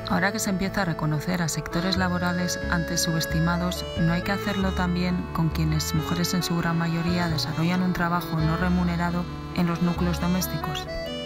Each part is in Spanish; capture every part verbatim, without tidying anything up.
Ahora que se empieza a reconocer a sectores laborales antes subestimados, ¿no hay que hacerlo también con quienes, mujeres en su gran mayoría, desarrollan un trabajo no remunerado en los núcleos domésticos?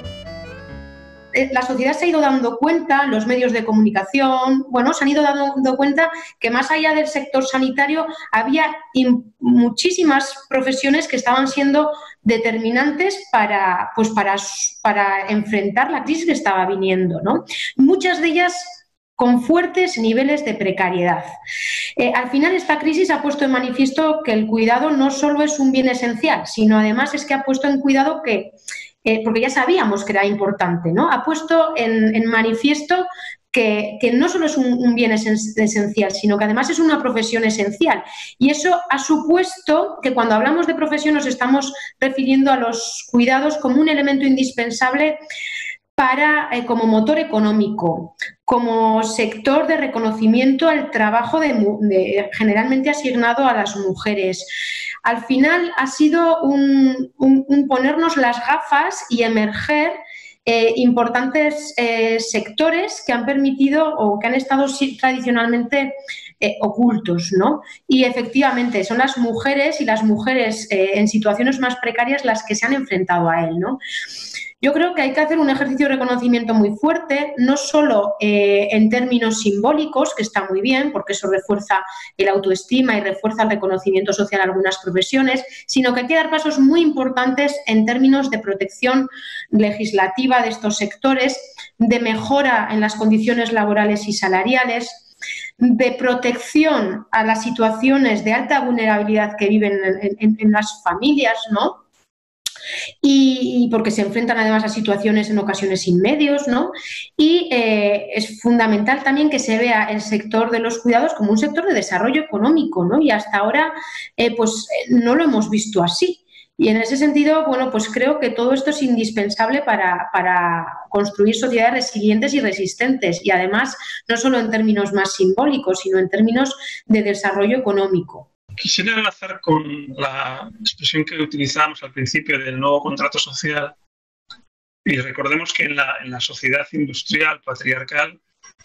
La sociedad se ha ido dando cuenta, los medios de comunicación, bueno, se han ido dando cuenta que más allá del sector sanitario había muchísimas profesiones que estaban siendo determinantes para, pues para, para enfrentar la crisis que estaba viniendo, ¿no? Muchas de ellas con fuertes niveles de precariedad. Eh, al final, esta crisis ha puesto en manifiesto que el cuidado no solo es un bien esencial, sino además es que ha puesto en cuidado que Eh, porque ya sabíamos que era importante, ¿no? Ha puesto en, en manifiesto que, que no solo es un, un bien esen, esencial, sino que además es una profesión esencial. Y eso ha supuesto que cuando hablamos de profesión nos estamos refiriendo a los cuidados como un elemento indispensable para, eh, como motor económico, como sector de reconocimiento al trabajo de, de, generalmente asignado a las mujeres. Al final ha sido un, un, un ponernos las gafas y emerger eh, importantes eh, sectores que han permitido o que han estado tradicionalmente eh, ocultos, ¿no? Y efectivamente son las mujeres y las mujeres eh, en situaciones más precarias las que se han enfrentado a él, ¿no? Yo creo que hay que hacer un ejercicio de reconocimiento muy fuerte, no solo eh, en términos simbólicos, que está muy bien, porque eso refuerza el autoestima y refuerza el reconocimiento social a algunas profesiones, sino que hay que dar pasos muy importantes en términos de protección legislativa de estos sectores, de mejora en las condiciones laborales y salariales, de protección a las situaciones de alta vulnerabilidad que viven en, en, en las familias, ¿no? Y porque se enfrentan además a situaciones en ocasiones sin medios, ¿no? Y eh, es fundamental también que se vea el sector de los cuidados como un sector de desarrollo económico, ¿no? Y hasta ahora eh, pues no lo hemos visto así. Y en ese sentido, bueno, pues creo que todo esto es indispensable para, para construir sociedades resilientes y resistentes. Y además, no solo en términos más simbólicos, sino en términos de desarrollo económico. Quisiera enlazar con la expresión que utilizamos al principio del nuevo contrato social y recordemos que en la, en la sociedad industrial patriarcal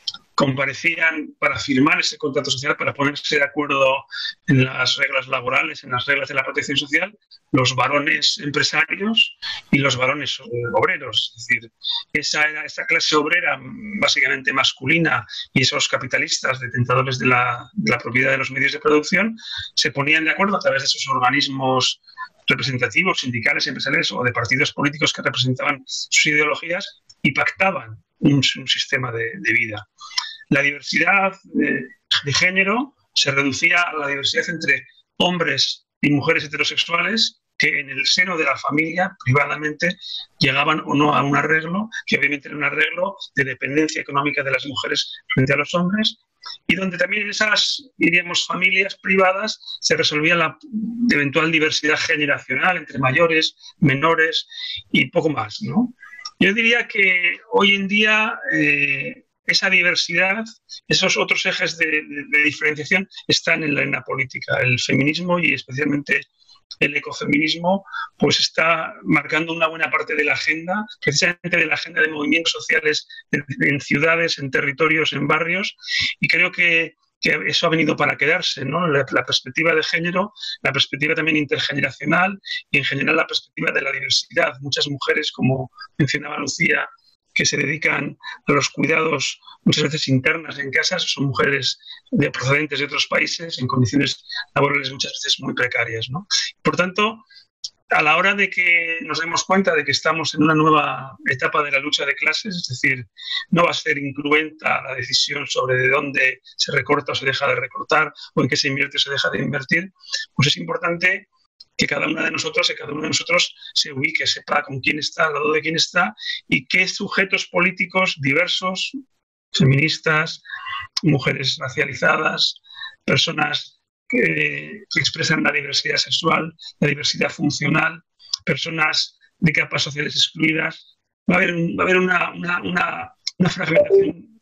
comparecían para firmar ese contrato social, para ponerse de acuerdo en las reglas laborales, en las reglas de la protección social, los varones empresarios y los varones obreros. Es decir, esa era esa clase obrera básicamente masculina y esos capitalistas detentadores de la, de la propiedad de los medios de producción se ponían de acuerdo a través de sus organismos representativos, sindicales, empresariales o de partidos políticos que representaban sus ideologías y pactaban un, un sistema de, de vida. La diversidad de, de género se reducía a la diversidad entre hombres y mujeres heterosexuales que en el seno de la familia, privadamente, llegaban o no a un arreglo, que obviamente era un arreglo de dependencia económica de las mujeres frente a los hombres, y donde también en esas, diríamos, familias privadas se resolvía la eventual diversidad generacional entre mayores, menores y poco más, ¿no? Yo diría que hoy en día eh, esa diversidad, esos otros ejes de, de, de diferenciación están en la, en la política. El feminismo y especialmente el ecofeminismo pues está marcando una buena parte de la agenda, precisamente de la agenda de movimientos sociales en, en ciudades, en territorios, en barrios, y creo que, que eso ha venido para quedarse, ¿no? La, la perspectiva de género, la perspectiva también intergeneracional y en general la perspectiva de la diversidad. Muchas mujeres, como mencionaba Lucía, que se dedican a los cuidados muchas veces internas en casas, son mujeres de procedentes de otros países en condiciones laborales muchas veces muy precarias, ¿no? Por tanto, a la hora de que nos demos cuenta de que estamos en una nueva etapa de la lucha de clases, es decir, no va a ser incruenta la decisión sobre de dónde se recorta o se deja de recortar o en qué se invierte o se deja de invertir, pues es importante que cada una de nosotros, que cada uno de nosotros se ubique, sepa con quién está, al lado de quién está y qué sujetos políticos diversos, feministas, mujeres racializadas, personas que, que expresan la diversidad sexual, la diversidad funcional, personas de capas sociales excluidas. Va a haber, un, va a haber una, una, una, una fragmentación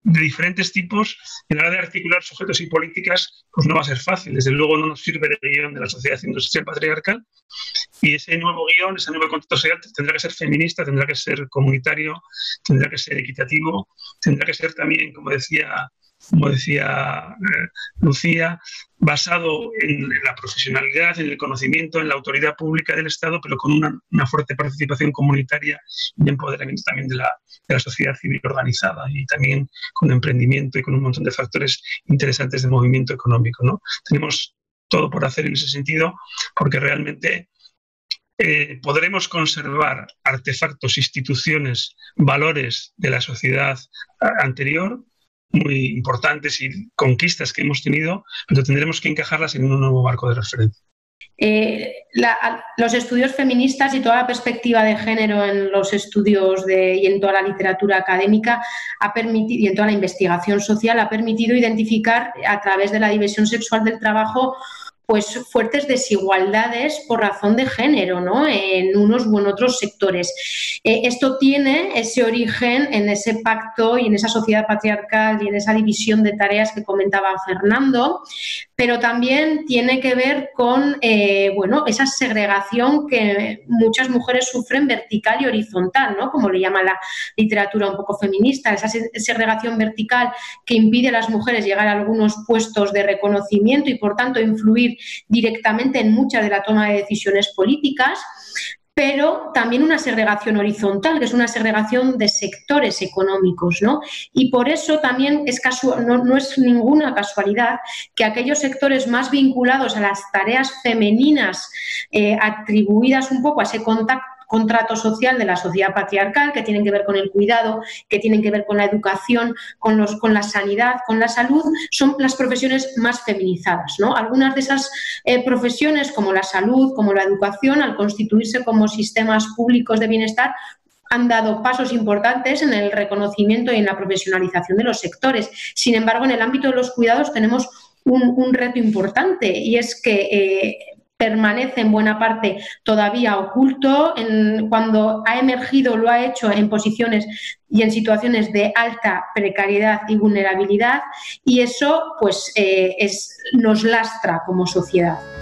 de diferentes tipos, y a la hora de articular sujetos y políticas, pues no va a ser fácil. Desde luego no nos sirve el guión de la sociedad industrial patriarcal, y ese nuevo guión, ese nuevo contrato social tendrá que ser feminista, tendrá que ser comunitario, tendrá que ser equitativo, tendrá que ser también, como decía, como decía eh, Lucía, basado en, en la profesionalidad, en el conocimiento, en la autoridad pública del Estado, pero con una, una fuerte participación comunitaria y empoderamiento también de la, de la sociedad civil organizada, y también con emprendimiento y con un montón de factores interesantes de movimiento económico, ¿no? Tenemos todo por hacer en ese sentido, porque realmente eh, podremos conservar artefactos, instituciones, valores de la sociedad anterior, muy importantes, y conquistas que hemos tenido, pero tendremos que encajarlas en un nuevo marco de referencia. Eh, la, los estudios feministas y toda la perspectiva de género en los estudios de, y en toda la literatura académica ha permitido, y en toda la investigación social ha permitido identificar a través de la división sexual del trabajo pues fuertes desigualdades por razón de género, ¿no? En unos u en otros sectores. Eh, esto tiene ese origen en ese pacto y en esa sociedad patriarcal y en esa división de tareas que comentaba Fernando, pero también tiene que ver con eh, bueno, esa segregación que muchas mujeres sufren vertical y horizontal, ¿no? Como le llama la literatura un poco feminista, esa segregación vertical que impide a las mujeres llegar a algunos puestos de reconocimiento y por tanto influir directamente en mucha de la toma de decisiones políticas, pero también una segregación horizontal, que es una segregación de sectores económicos, ¿no? Y por eso también es casual, no, no es ninguna casualidad que aquellos sectores más vinculados a las tareas femeninas eh, atribuidas un poco a ese contacto contrato social de la sociedad patriarcal, que tienen que ver con el cuidado, que tienen que ver con la educación, con, los, con la sanidad, con la salud, son las profesiones más feminizadas, ¿no? Algunas de esas eh, profesiones, como la salud, como la educación, al constituirse como sistemas públicos de bienestar, han dado pasos importantes en el reconocimiento y en la profesionalización de los sectores. Sin embargo, en el ámbito de los cuidados tenemos un, un reto importante, y es que eh, permanece en buena parte todavía oculto. En, cuando ha emergido lo ha hecho en posiciones y en situaciones de alta precariedad y vulnerabilidad, y eso pues eh, es, nos lastra como sociedad.